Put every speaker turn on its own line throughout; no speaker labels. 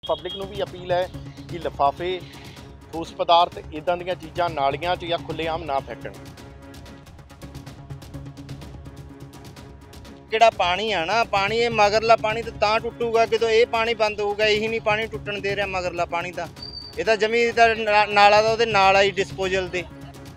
Public नूं भी appeal है कि लिफाफे ठोस पदार्थ इदां दीयां चीज़ां नालियां 'च या खुलेआम ना फैकण।
ਜਿਹੜਾ ਪਾਣੀ ਆ ਨਾ ਪਾਣੀ ਇਹ ਮਗਰਲਾ ਪਾਣੀ ਤਾਂ ਟੁੱਟੂਗਾ ਜਦੋਂ ਇਹ ਪਾਣੀ ਬੰਦ ਹੋਊਗਾ। ਇਹੀ ਨਹੀਂ ਪਾਣੀ ਟੁੱਟਣ ਦੇ ਰਿਹਾ ਮਗਰਲਾ ਪਾਣੀ ਦਾ। ਇਹ ਤਾਂ ਜ਼ਮੀਨ ਦਾ ਨਾਲਾ ਦਾ ਉਹਦੇ ਨਾਲ ਆਈ ਡਿਸਪੋਜ਼ਲ ਦੇ।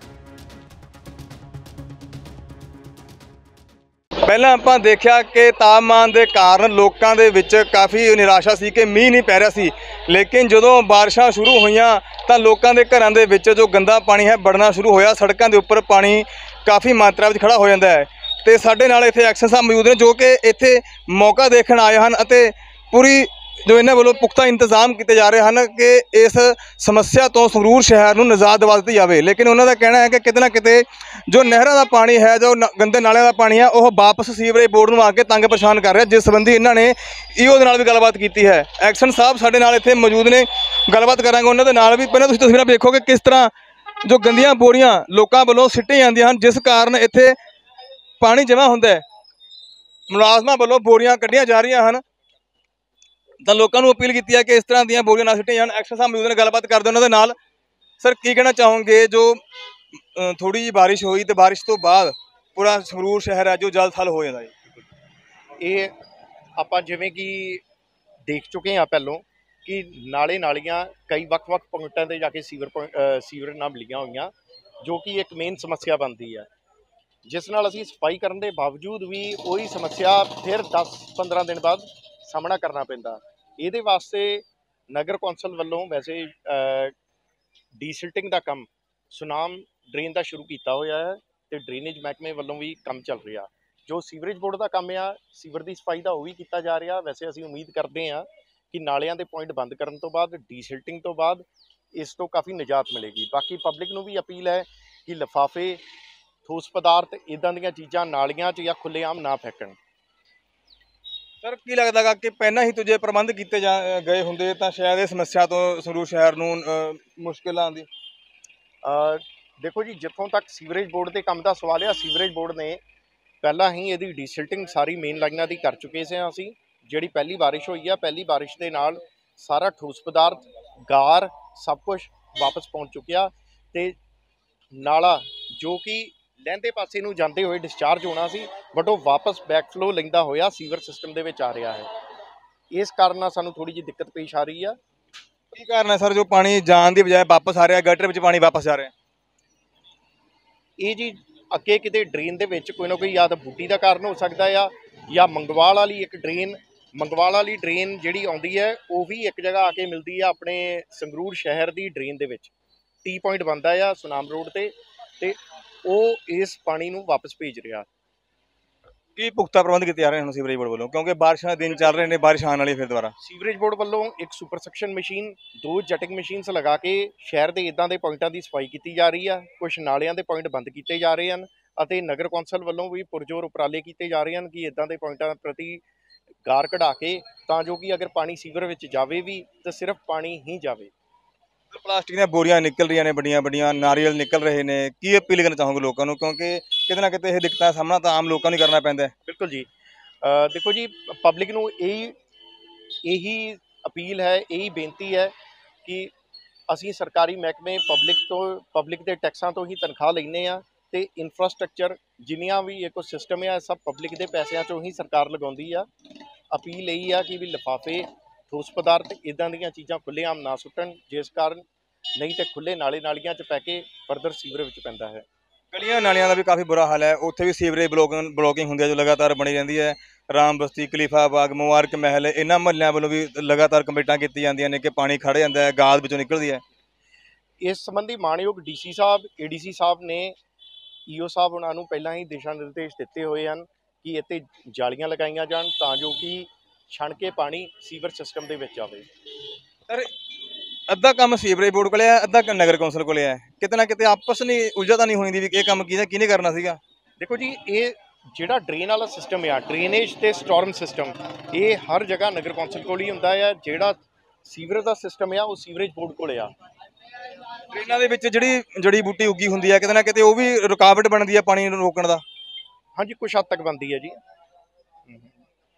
ਪਹਿਲਾਂ ਆਪਾਂ ਦੇਖਿਆ ਕਿ ਤਾਪਮਾਨ ਦੇ ਕਾਰਨ ਲੋਕਾਂ ਦੇ ਵਿੱਚ ਕਾਫੀ ਨਿਰਾਸ਼ਾ ਸੀ ਕਿ ਮੀਂਹ ਨਹੀਂ ਪੈ ਰਿਹਾ ਸੀ, ਲੇਕਿਨ ਜਦੋਂ ਬਾਰਿਸ਼ਾਂ ਸ਼ੁਰੂ ਹੋਈਆਂ ਤਾਂ ਲੋਕਾਂ ਦੇ ਘਰਾਂ ਦੇ ਵਿੱਚ ਜੋ ਗੰਦਾ ਪਾਣੀ ਹੈ ਵੜਨਾ ਸ਼ੁਰੂ ਹੋਇਆ। ਸੜਕਾਂ ਦੇ ਉੱਪਰ ਪਾਣੀ ਕਾਫੀ ਮਾਤਰਾ ਵਿੱਚ ਖੜਾ ਹੋ ਜਾਂਦਾ ਹੈ ਤੇ ਸਾਡੇ ਨਾਲ ਇੱਥੇ ਐਕਸ਼ਨ ਸਾਹਿਬ ਮੌਜੂਦ ਨੇ ਜੋ ਕਿ ਇੱਥੇ ਮੌਕਾ ਦੇਖਣ ਆਏ ਹਨ ਅਤੇ ਪੂਰੀ ਜੋ ਇਹਨਾਂ ਵੱਲੋਂ ਪੁਖਤਾ ਇੰਤਜ਼ਾਮ ਕੀਤੇ ਜਾ ਰਹੇ ਹਨ ਕਿ ਇਸ ਸਮੱਸਿਆ ਤੋਂ ਸੰਗਰੂਰ ਸ਼ਹਿਰ ਨੂੰ ਨਿਜਾਤ ਦਿਵਾ ਦਿੱਤੀ ਜਾਵੇ। ਲੇਕਿਨ ਉਹਨਾਂ ਦਾ ਕਹਿਣਾ ਹੈ ਕਿ ਕਿਤੇ ਨਾ ਕਿਤੇ ਜੋ ਨਹਿਰਾਂ ਦਾ ਪਾਣੀ ਹੈ, ਜੋ ਗੰਦੇ ਨਾਲਿਆਂ ਦਾ ਪਾਣੀ ਹੈ, ਉਹ ਵਾਪਸ ਸੀਵਰੇਜ ਬੋਰਡ ਨੂੰ ਆ ਕੇ ਤੰਗ ਪਰੇਸ਼ਾਨ ਕਰ ਰਿਹਾ, ਜਿਸ ਸੰਬੰਧੀ ਇਹਨਾਂ ਨੇ ਈਓ ਦੇ ਨਾਲ ਵੀ ਗੱਲਬਾਤ ਕੀਤੀ ਹੈ। ਐਕਸ਼ਨ ਸਾਹਿਬ ਸਾਡੇ ਨਾਲ ਇੱਥੇ ਮੌਜੂਦ ਨੇ, ਗੱਲਬਾਤ ਕਰਾਂਗੇ ਉਹਨਾਂ ਦੇ ਨਾਲ ਵੀ। ਪਹਿਲਾਂ ਤੁਸੀਂ ਤਸਵੀਰਾਂ ਵੇਖੋ ਕਿ ਕਿਸ ਤਰ੍ਹਾਂ ਜੋ ਗੰਦੀਆਂ ਬੋਰੀਆਂ ਲੋਕਾਂ ਵੱਲੋਂ ਸਿੱਟੀਆਂ ਜਾਂਦੀਆਂ ਹਨ, ਜਿਸ ਕਾਰਨ ਇੱਥੇ ਪਾਣੀ ਜਮ੍ਹਾਂ ਹੁੰਦਾ ਹੈ। ਮੁਲਾਜ਼ਮਾਂ ਵੱਲੋਂ ਬੋਰੀਆਂ ਕੱਢੀਆਂ ਜਾ ਰਹੀਆਂ ਹਨ ਤਾਂ ਲੋਕਾਂ ਨੂੰ ਅਪੀਲ ਕੀਤੀ ਹੈ ਕਿ ਇਸ ਤਰ੍ਹਾਂ ਦੀਆਂ ਬੋਰੀਆਂ ਨਾ ਸਿੱਟੀਆਂ ਜਾਣ। ਐਕਸ਼ਨ ਸਾਹਿਬ ਮੌਜੂਦ ਨੇ, ਗੱਲਬਾਤ ਕਰਦੇ ਉਹਨਾਂ ਦੇ ਨਾਲ। ਸਰ, ਕੀ ਕਹਿਣਾ ਚਾਹੋਗੇ ਜੋ ਥੋੜੀ ਜਿਹੀ ਬਾਰਿਸ਼ ਹੋਈ ਤੇ ਬਾਰਿਸ਼ ਤੋਂ ਬਾਅਦ ਪੂਰਾ ਸੰਗਰੂਰ ਸ਼ਹਿਰ ਹੈ ਜੋ ਜਲ ਥਲ ਹੋ ਜਾਂਦਾ ਹੈ?
ਇਹ ਆਪਾਂ ਜਿਵੇਂ ਕਿ ਦੇਖ ਚੁੱਕੇ ਹਾਂ ਪਹਿਲੋਂ ਕਿ ਨਾਲੇ ਨਾਲੀਆਂ ਕਈ ਵੱਖ-ਵੱਖ ਪੁਆਇੰਟਾਂ 'ਤੇ ਜਾ ਕੇ ਸੀਵਰ ਨਾਲ ਮਿਲੀਆਂ ਹੋਈਆਂ, ਜੋ ਕਿ ਇੱਕ ਮੇਨ ਸਮੱਸਿਆ ਬਣਦੀ ਹੈ, ਜਿਸ ਨਾਲ ਅਸੀਂ ਸਫਾਈ ਕਰਨ ਦੇ ਬਾਵਜੂਦ ਵੀ ਉਹੀ ਸਮੱਸਿਆ ਫਿਰ 10-15 ਦਿਨ ਬਾਅਦ ਸਾਹਮਣਾ ਕਰਨਾ ਪੈਂਦਾ। ਇਹਦੇ ਵਾਸਤੇ ਨਗਰ ਕੌਂਸਲ ਵੱਲੋਂ ਵੈਸੇ ਡੀਸਿਲਟਿੰਗ ਦਾ ਕੰਮ ਸੁਨਾਮ ਡਰੇਨ ਦਾ ਸ਼ੁਰੂ ਕੀਤਾ ਹੋਇਆ ਹੈ ਅਤੇ ਡਰੇਨੇਜ ਮਹਿਕਮੇ ਵੱਲੋਂ ਵੀ ਕੰਮ ਚੱਲ ਰਿਹਾ। ਜੋ ਸੀਵਰੇਜ ਬੋਰਡ ਦਾ ਕੰਮ ਆ ਸੀਵਰ ਦੀ ਸਫਾਈ ਦਾ, ਉਹ ਵੀ ਕੀਤਾ ਜਾ ਰਿਹਾ। ਵੈਸੇ ਅਸੀਂ ਉਮੀਦ ਕਰਦੇ ਹਾਂ ਕਿ ਨਾਲਿਆਂ ਦੇ ਪੁਆਇੰਟ ਬੰਦ ਕਰਨ ਤੋਂ ਬਾਅਦ, ਡੀਸਿਲਟਿੰਗ ਤੋਂ ਬਾਅਦ ਇਸ ਤੋਂ ਕਾਫੀ ਨਿਜਾਤ ਮਿਲੇਗੀ। ਬਾਕੀ ਪਬਲਿਕ ਨੂੰ ਵੀ ਅਪੀਲ ਹੈ ਕਿ ਲਿਫਾਫੇ ਠੋਸ ਪਦਾਰਥ ਇੱਦਾਂ ਦੀਆਂ ਚੀਜ਼ਾਂ ਨਾਲੀਆਂ 'ਚ ਜਾਂ ਖੁੱਲ੍ਹੇਆਮ ਨਾ ਫੈਕਣ।
ਸਰ, ਕੀ ਲੱਗਦਾ ਗਾ ਕਿ ਪਹਿਲਾਂ ਹੀ ਤੁਝੇ ਪ੍ਰਬੰਧ ਕੀਤੇ ਗਏ ਹੁੰਦੇ ਤਾਂ ਸ਼ਾਇਦ ਇਹ ਸਮੱਸਿਆ ਤੋਂ ਸੰਗਰੂਰ ਸ਼ਹਿਰ ਨੂੰ ਮੁਸ਼ਕਿਲ ਆਉਂਦੀ?
ਦੇਖੋ ਜੀ, ਜਿੱਥੋਂ ਤੱਕ ਸੀਵਰੇਜ ਬੋਰਡ ਦੇ ਕੰਮ ਦਾ ਸਵਾਲ ਆ, ਸੀਵਰੇਜ ਬੋਰਡ ਨੇ ਪਹਿਲਾਂ ਹੀ ਇਹਦੀ ਡੀਸਿਲਟਿੰਗ ਸਾਰੀ ਮੇਨ ਲਾਈਨਾਂ ਦੀ ਕਰ ਚੁੱਕੇ ਸੀ ਅਸੀਂ। ਜਿਹੜੀ ਪਹਿਲੀ ਬਾਰਿਸ਼ ਹੋਈ ਆ, ਪਹਿਲੀ ਬਾਰਿਸ਼ ਦੇ ਨਾਲ ਸਾਰਾ ਠੋਸ ਪਦਾਰਥ, ਗਾਰ, ਸਭ ਕੁਝ ਵਾਪਸ ਪਹੁੰਚ ਚੁੱਕਿਆ ਅਤੇ ਨਾਲਾ ਜੋ ਕਿ ਲਹਿੰਦੇ ਪਾਸੇ ਨੂੰ ਜਾਂਦੇ ਹੋਏ ਡਿਸਚਾਰਜ ਹੋਣਾ ਸੀ, ਬਟ ਉਹ ਵਾਪਸ ਬੈਕਫਲੋ ਲੈਂਦਾ ਹੋਇਆ ਸੀਵਰ ਸਿਸਟਮ ਦੇ ਵਿੱਚ ਆ ਰਿਹਾ ਹੈ। ਇਸ ਕਾਰਨ ਨਾਲ ਸਾਨੂੰ ਥੋੜ੍ਹੀ ਜਿਹੀ ਦਿੱਕਤ ਪੇਸ਼ ਆ ਰਹੀ ਆ।
ਕੀ ਕਾਰਨ ਹੈ ਸਰ ਜੋ ਪਾਣੀ ਜਾਣ ਦੀ ਬਜਾਏ ਵਾਪਸ ਆ ਰਿਹਾ, ਗਟਰ ਵਿੱਚ ਪਾਣੀ ਵਾਪਸ ਜਾ ਰਿਹਾ?
ਇਹ ਜੀ ਅੱਗੇ ਕਿਤੇ ਡਰੇਨ ਦੇ ਵਿੱਚ ਕੋਈ ਨਾ ਕੋਈ ਜਾਂ ਤਾਂ ਬੂਟੀ ਦਾ ਕਾਰਨ ਹੋ ਸਕਦਾ ਆ, ਜਾਂ ਮੰਗਵਾਲ ਵਾਲੀ ਡਰੇਨ ਜਿਹੜੀ ਆਉਂਦੀ ਹੈ ਉਹ ਵੀ ਇੱਕ ਜਗ੍ਹਾ ਆ ਕੇ ਮਿਲਦੀ ਆ ਆਪਣੇ ਸੰਗਰੂਰ ਸ਼ਹਿਰ ਦੀ ਡਰੇਨ ਦੇ ਵਿੱਚ। ਟੀ ਪੁਆਇੰਟ ਬਣਦਾ ਆ ਸੁਨਾਮ ਰੋਡ ਤੇ ਉਹ ਇਸ ਪਾਣੀ ਨੂੰ ਵਾਪਸ ਭੇਜ ਰਿਹਾ।
ਕੀ ਪੁਖਤਾ ਪ੍ਰਬੰਧ ਕੀਤੇ ਜਾ ਰਹੇ ਹਨ ਸੀਵਰੇਜ ਬੋਰਡ ਵੱਲੋਂ, ਕਿਉਂਕਿ ਬਾਰਿਸ਼ਾਂ ਦੇ ਦਿਨ ਚੱਲ ਰਹੇ ਨੇ, ਬਾਰਿਸ਼ ਆਉਣ ਵਾਲੀ ਫਿਰ ਦੁਬਾਰਾ?
ਸੀਵਰੇਜ ਬੋਰਡ ਵੱਲੋਂ ਇੱਕ super suction machine, 2 jetting machines ਲਗਾ ਕੇ ਸ਼ਹਿਰ ਦੇ ਇੱਦਾਂ ਦੇ ਪੁਆਇੰਟਾਂ ਦੀ ਸਫਾਈ ਕੀਤੀ ਜਾ ਰਹੀ ਆ। ਕੁਝ ਨਾਲਿਆਂ ਦੇ ਪੁਆਇੰਟ ਬੰਦ ਕੀਤੇ ਜਾ ਰਹੇ ਹਨ ਅਤੇ ਨਗਰ ਕੌਂਸਲ ਵੱਲੋਂ ਵੀ ਪੁਰਜੋਰ ਉਪਰਾਲੇ ਕੀਤੇ ਜਾ ਰਹੇ ਹਨ ਕਿ ਇੱਦਾਂ ਦੇ ਪੁਆਇੰਟਾਂ ਪ੍ਰਤੀ ਗਾਰ ਕਢਾ ਕੇ, ਤਾਂ ਜੋ ਕਿ ਅਗਰ ਪਾਣੀ ਸੀਵਰ ਵਿੱਚ ਜਾਵੇ ਵੀ ਤਾਂ ਸਿਰਫ ਪਾਣੀ ਹੀ ਜਾਵੇ।
ਪਲਾਸਟਿਕ ਦੀਆਂ ਬੋਰੀਆਂ ਨਿਕਲ ਰਹੀਆਂ ਨੇ, ਵੱਡੀਆਂ ਵੱਡੀਆਂ ਨਾਰੀਅਲ ਨਿਕਲ ਰਹੇ ਨੇ, ਕੀ ਅਪੀਲ ਕਰਨਾ ਚਾਹੋਗੇ ਲੋਕਾਂ ਨੂੰ, ਕਿਉਂਕਿ ਕਿਤੇ ਨਾ ਕਿਤੇ ਇਹ ਦਿੱਕਤਾਂ ਦਾ ਸਾਹਮਣਾ ਤਾਂ ਆਮ ਲੋਕਾਂ ਨੂੰ ਕਰਨਾ ਪੈਂਦਾ ਹੈ? ਬਿਲਕੁਲ
ਜੀ, ਦੇਖੋ ਜੀ, ਪਬਲਿਕ ਨੂੰ ਇਹੀ ਅਪੀਲ ਹੈ, ਇਹੀ ਬੇਨਤੀ ਹੈ ਕਿ ਅਸੀਂ ਸਰਕਾਰੀ ਮਹਿਕਮੇ ਪਬਲਿਕ ਦੇ ਟੈਕਸਾਂ ਤੋਂ ਹੀ ਤਨਖਾਹ ਲੈਂਦੇ ਹਾਂ ਅਤੇ ਇਨਫਰਾਸਟਰਕਚਰ ਜਿੰਨੀਆਂ ਵੀ ਇਕੋ ਸਿਸਟਮ ਆ ਸਭ ਪਬਲਿਕ ਦੇ ਪੈਸਿਆਂ 'ਚੋਂ ਹੀ ਸਰਕਾਰ ਲਗਾਉਂਦੀ ਆ। ਅਪੀਲ ਇਹੀ ਆ ਕਿ ਵੀ ਲਿਫਾਫੇ, ਠੋਸ ਪਦਾਰਥ ਇੱਦਾਂ ਦੀਆਂ ਚੀਜ਼ਾਂ ਖੁੱਲ੍ਹੇਆਮ ਨਾ ਸੁੱਟਣ, ਜਿਸ ਕਾਰਨ ਨਹੀਂ ਤਾਂ ਖੁੱਲ੍ਹੇ ਨਾਲੀਆਂ 'ਚ ਪੈ ਕੇ ਫਰਦਰ ਸੀਵਰ ਵਿੱਚ ਪੈਂਦਾ ਹੈ।
ਗਲੀਆਂ ਨਾਲੀਆਂ ਦਾ ਵੀ ਕਾਫੀ ਬੁਰਾ ਹਾਲ ਹੈ, ਉੱਥੇ ਵੀ ਸੀਵਰੇਜ ਬਲੋਕਿੰਗ ਹੁੰਦੀ ਹੈ ਜੋ ਲਗਾਤਾਰ ਬਣੀ ਰਹਿੰਦੀ ਹੈ। ਰਾਮ ਬਸਤੀ, ਖਲੀਫਾ ਬਾਗ, ਮੁਬਾਰਕ ਮਹਿਲ, ਇਹਨਾਂ ਮਹੱਲਿਆਂ ਵੱਲੋਂ ਵੀ ਲਗਾਤਾਰ ਕੰਪਲੇਂਟਾਂ ਕੀਤੀਆਂ ਜਾਂਦੀਆਂ ਨੇ ਕਿ ਪਾਣੀ ਖੜ੍ਹ ਜਾਂਦਾ ਹੈ, ਗਾਦ ਵਿੱਚੋਂ ਨਿਕਲਦੀ ਹੈ।
ਇਸ ਸੰਬੰਧੀ ਮਾਣਯੋਗ DC ਸਾਹਿਬ, ADC ਸਾਹਿਬ ਨੇ EO ਸਾਹਿਬ ਉਹਨਾਂ ਨੂੰ ਪਹਿਲਾਂ ਹੀ ਦਿਸ਼ਾ ਨਿਰਦੇਸ਼ ਦਿੱਤੇ ਹੋਏ ਹਨ ਕਿ ਇੱਥੇ ਜਾਲੀਆਂ ਲਗਾਈਆਂ ਜਾਣ ਤਾਂ ਜੋ ਕਿ ਛਣ ਕੇ ਪਾਣੀ ਸੀਵਰ ਸਿਸਟਮ ਦੇ ਵਿੱਚ ਆਵੇ।
ਸਰ, ਅੱਧਾ ਕੰਮ ਸੀਵਰੇਜ ਬੋਰਡ ਕੋਲ ਹੈ, ਅੱਧਾ ਨਗਰ ਕੌਂਸਲ ਕੋਲ ਹੈ, ਕਿਤੇ ਨਾ ਕਿਤੇ ਆਪਸ ਨਹੀਂ ਉਲਝਾ ਤਾਂ ਨਹੀਂ ਹੋਈ ਦੀ ਵੀ ਇਹ ਕੰਮ ਕਿਹਨੇ ਕਰਨਾ ਸੀਗਾ?
ਦੇਖੋ ਜੀ, ਇਹ ਜਿਹੜਾ ਡਰੇਨ ਵਾਲਾ ਸਿਸਟਮ ਆ, ਡਰੇਨੇਜ ਤੇ ਸਟੋਰਮ ਸਿਸਟਮ, ਇਹ ਹਰ ਜਗ੍ਹਾ ਨਗਰ ਕੌਂਸਲ ਕੋਲ ਹੀ ਹੁੰਦਾ ਆ। ਜਿਹੜਾ ਸੀਵਰੇਜ ਦਾ ਸਿਸਟਮ ਆ ਉਹ ਸੀਵਰੇਜ ਬੋਰਡ ਕੋਲ ਆ।
ਇਹਨਾਂ ਦੇ ਵਿੱਚ ਜਿਹੜੀ ਜੜੀ ਬੂਟੀ ਉੱਗੀ ਹੁੰਦੀ ਹੈ, ਕਿਤੇ ਨਾ ਕਿਤੇ ਉਹ ਵੀ ਰੁਕਾਵਟ ਬਣਦੀ ਹੈ ਪਾਣੀ ਨੂੰ ਰੋਕਣ ਦਾ?
ਹਾਂਜੀ, ਕੁਛ ਹੱਦ ਤੱਕ ਬਣਦੀ ਹੈ ਜੀ।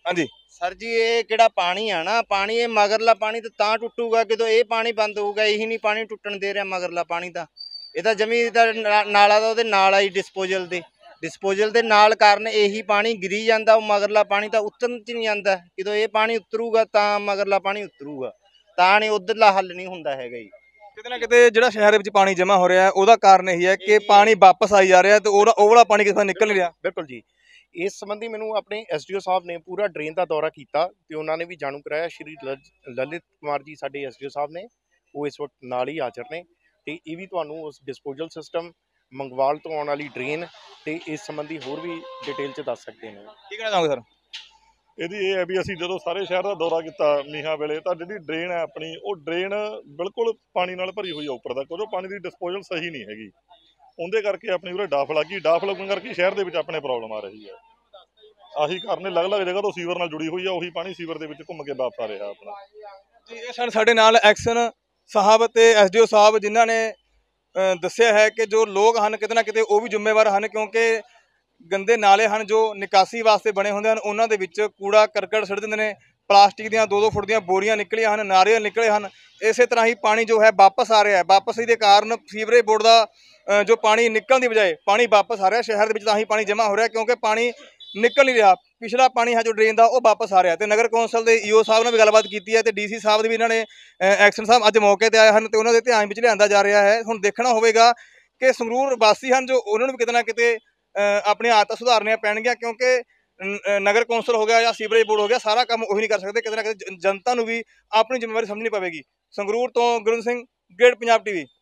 ਹਾਂਜੀ
ਸਰ ਜੀ ਇਹ ਕਿਹੜਾ ਪਾਣੀ ਆ ਨਾ, ਪਾਣੀ ਇਹ ਮਗਰਲਾ ਪਾਣੀ ਤਾਂ ਟੁੱਟੂਗਾ ਜਦੋਂ ਇਹ ਪਾਣੀ ਬੰਦ ਹੋਊਗਾ। ਇਹੀ ਨਹੀਂ ਪਾਣੀ ਟੁੱਟਣ ਦੇ ਰਿਹਾ ਮਗਰਲਾ ਪਾਣੀ ਤਾਂ। ਇਹ ਤਾਂ ਜਮੀ ਦਾ ਨਾਲਾ ਦਾ ਉਹਦੇ ਨਾਲ ਆਈ ਡਿਸਪੋਜ਼ਲ ਦੇ ਨਾਲ ਕਾਰਨ ਇਹੀ ਪਾਣੀ ਗਿਰੀ ਜਾਂਦਾ। ਉਹ ਮਗਰਲਾ ਪਾਣੀ ਤਾਂ ਉਤਰਨ 'ਚ ਨਹੀਂ ਜਾਂਦਾ। ਜਦੋਂ ਇਹ ਪਾਣੀ ਉਤਰੂਗਾ ਤਾਂ ਮਗਰਲਾ ਪਾਣੀ ਉਤਰੂਗਾ, ਤਾਂ ਨਹੀਂ ਉਧਰਲਾ ਹੱਲ ਨਹੀਂ ਹੁੰਦਾ ਹੈਗਾ ਜੀ।
ਕਿਤੇ ਨਾ ਕਿਤੇ ਜਿਹੜਾ ਸ਼ਹਿਰ ਦੇ ਵਿੱਚ ਪਾਣੀ ਜਮ੍ਹਾਂ ਹੋ ਰਿਹਾ ਹੈ ਉਹਦਾ ਕਾਰਨ ਇਹੀ ਹੈ ਕਿ ਪਾਣੀ ਵਾਪਸ ਆਈ ਜਾ ਰਿਹਾ ਤੇ ਉਹ ਵਾਲਾ ਪਾਣੀ ਕਿਤੇ ਨਿਕਲ ਨਹੀਂ ਰਿਹਾ।
ਬਿਲਕੁਲ ਜੀ, ਇਸ ਸੰਬੰਧੀ ਮੈਨੂੰ ਆਪਣੇ ਐਸਡੀਓ ਸਾਹਿਬ ਨੇ ਪੂਰਾ ਡਰੇਨ ਦਾ ਦੌਰਾ ਕੀਤਾ ਤੇ ਉਹਨਾਂ ਨੇ ਵੀ ਜਾਣੂ ਕਰਾਇਆ। ਸ਼੍ਰੀ ਲਲਿਤ ਕੁਮਾਰ ਜੀ ਸਾਡੇ ਐਸਡੀਓ ਸਾਹਿਬ ਨੇ, ਉਹ ਇਸ ਵਕਤ ਨਾਲ ਹੀ ਹਾਜ਼ਰ ਨੇ ਤੇ ਇਹ ਵੀ ਤੁਹਾਨੂੰ ਉਸ ਡਿਸਪੋਜ਼ਲ ਸਿਸਟਮ, ਮੰਗਵਾਲ ਤੋਂ ਆਉਣ ਵਾਲੀ ਡਰੇਨ ਤੇ ਇਸ ਸੰਬੰਧੀ ਹੋਰ ਵੀ ਡਿਟੇਲ 'ਚ ਦੱਸ ਸਕਦੇ ਨੇ।
ਕੀ ਕਹਿਣਾ ਚਾਹੋਗੇ ਸਰ?
ਇਹਦੀ ਇਹ ਹੈ ਵੀ ਅਸੀਂ ਜਦੋਂ ਸਾਰੇ ਸ਼ਹਿਰ ਦਾ ਦੌਰਾ ਕੀਤਾ ਮੀਂਹਾਂ ਵੇਲੇ, ਤਾਂ ਜਿਹੜੀ ਡਰੇਨ ਹੈ ਆਪਣੀ, ਉਹ ਡਰੇਨ ਬਿਲਕੁਲ ਪਾਣੀ ਨਾਲ ਭਰੀ ਹੋਈ ਆ ਉੱਪਰ ਦਾ, ਕਿਉਂਕਿ ਪਾਣੀ ਦੀ ਡਿਸਪੋਜ਼ਲ ਸਹੀ ਨਹੀਂ ਹੈਗੀ। ਉਹਦੇ ਕਰਕੇ ਆਪਣੀ ਉਰੇ ਡਾਫ ਲੱਗੀ, ਡਾਫ ਲੱਗਣ ਕਰਕੇ ਸ਼ਹਿਰ ਦੇ ਵਿੱਚ ਆਪਣੇ ਪ੍ਰੋਬਲਮ ਆ ਰਹੀ ਹੈ। ਆਹੀ ਕਾਰਨ ਅਲੱਗ-ਅਲੱਗ ਜਗ੍ਹਾ ਤੋਂ ਸੀਵਰ ਨਾਲ ਜੁੜੀ ਹੋਈ ਆ, ਉਹੀ ਪਾਣੀ ਸੀਵਰ ਦੇ ਵਿੱਚ ਘੁੰਮ ਕੇ ਵਾਪਸ ਆ ਰਿਹਾ ਆਪਣਾ।
ਜੀ ਇਹ ਸਾਡੇ ਨਾਲ ਐਕਸ਼ਨ ਸਾਹਿਬ ਤੇ ਐਸਡੀਓ ਸਾਹਿਬ ਜਿਨ੍ਹਾਂ ਨੇ ਦੱਸਿਆ ਹੈ ਕਿ ਜੋ ਲੋਕ ਹਨ ਕਿਤੇ ਨਾ ਕਿਤੇ ਉਹ ਵੀ ਜ਼ਿੰਮੇਵਾਰ ਹਨ, ਕਿਉਂਕਿ ਗੰਦੇ ਨਾਲੇ ਹਨ ਜੋ ਨਿਕਾਸੀ ਵਾਸਤੇ ਬਣੇ ਹੁੰਦੇ ਹਨ, ਉਹਨਾਂ ਦੇ ਵਿੱਚ ਕੂੜਾ ਕਰਕਟ ਸੁੱਟ ਦਿੰਦੇ ਨੇ। ਪਲਾਸਟਿਕ ਦੀਆਂ 2-2 ਫੁੱਟ ਦੀਆਂ ਬੋਰੀਆਂ ਨਿਕਲੀਆਂ ਹਨ, ਨਾਰੀਅਲ ਨਿਕਲੇ ਹਨ। ਇਸੇ ਤਰ੍ਹਾਂ ਹੀ ਪਾਣੀ ਜੋ ਹੈ ਵਾਪਸ ਆ ਰਿਹਾ ਹੈ। ਵਾਪਸੀ ਦੇ ਕਾਰਨ ਸੀਵਰੇਜ ਬੋਰਡ ਦਾ ਜੋ ਪਾਣੀ ਨਿਕਲਣ ਦੀ ਬਜਾਏ ਪਾਣੀ ਵਾਪਸ ਆ ਰਿਹਾ ਸ਼ਹਿਰ ਦੇ ਵਿੱਚ, ਤਾਂ ਹੀ ਪਾਣੀ ਜਮ੍ਹਾਂ ਹੋ ਰਿਹਾ ਕਿਉਂਕਿ ਪਾਣੀ ਨਿਕਲ ਨਹੀਂ ਰਿਹਾ। ਪਿਛਲਾ ਪਾਣੀ ਹੈ ਜੋ ਡਰੇਨ ਦਾ ਉਹ ਵਾਪਸ ਆ ਰਿਹਾ ਤੇ ਨਗਰ ਕੌਂਸਲ ਦੇ ਈਓ ਸਾਹਿਬ ਨਾਲ ਵੀ ਗੱਲਬਾਤ ਕੀਤੀ ਹੈ ਤੇ ਡੀਸੀ ਸਾਹਿਬ ਦੀ ਵੀ ਇਹਨਾਂ ਨੇ ਐਕਸ਼ਨ ਸਾਹਿਬ ਅੱਜ ਮੌਕੇ ਤੇ ਆਏ ਹਨ ਤੇ ਉਹਨਾਂ ਦੇ ਧਿਆਨ ਵਿੱਚ ਲਿਆਂਦਾ ਜਾ ਰਿਹਾ ਹੈ। ਹੁਣ ਦੇਖਣਾ ਹੋਵੇਗਾ ਕਿ ਸੰਗਰੂਰ ਵਾਸੀ ਹਨ ਜੋ ਉਹਨਾਂ ਨੂੰ ਵੀ ਕਿਤੇ ਨਾ ਕਿਤੇ ਆਪਣੀਆਂ ਆਦਤਾਂ ਸੁਧਾਰਨੀਆਂ ਪੈਣਗੀਆਂ, ਕਿਉਂਕਿ ਨਗਰ ਕੌਂਸਲ ਹੋ ਗਿਆ ਜਾਂ ਸੀਵਰੇਜ ਬੋਰਡ ਹੋ ਗਿਆ, ਸਾਰਾ ਕੰਮ ਉਹੀ ਨਹੀਂ ਕਰ ਸਕਦੇ। ਕਿਤੇ ਨਾ ਕਿਤੇ ਜਨਤਾ ਨੂੰ ਵੀ ਆਪਣੀ ਜ਼ਿੰਮੇਵਾਰੀ ਸਮਝਣੀ ਪਵੇਗੀ। ਸੰਗਰੂਰ ਤੋਂ ਗੁਰਿੰਦਰ ਸਿੰਘ, ਗ੍ਰੇਟ ਪੰਜਾਬ ਟੀਵੀ।